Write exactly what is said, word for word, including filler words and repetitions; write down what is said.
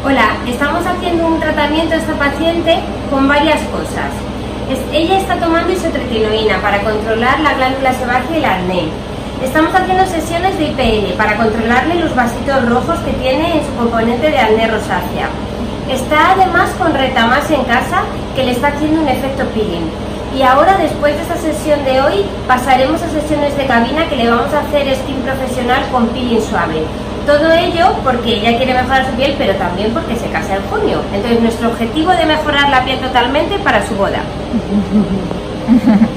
Hola, estamos haciendo un tratamiento a esta paciente con varias cosas. Es, ella está tomando isotretinoína para controlar la glándula sebácea y el acné. Estamos haciendo sesiones de I P L para controlarle los vasitos rojos que tiene en su componente de acné rosácea. Está además con Retamas en casa, que le está haciendo un efecto peeling. Y ahora, después de esta sesión de hoy, pasaremos a sesiones de cabina que le vamos a hacer steam profesional con peeling suave. Todo ello porque ella quiere mejorar su piel, pero también porque se casa en junio. Entonces, nuestro objetivo de mejorar la piel totalmente para su boda.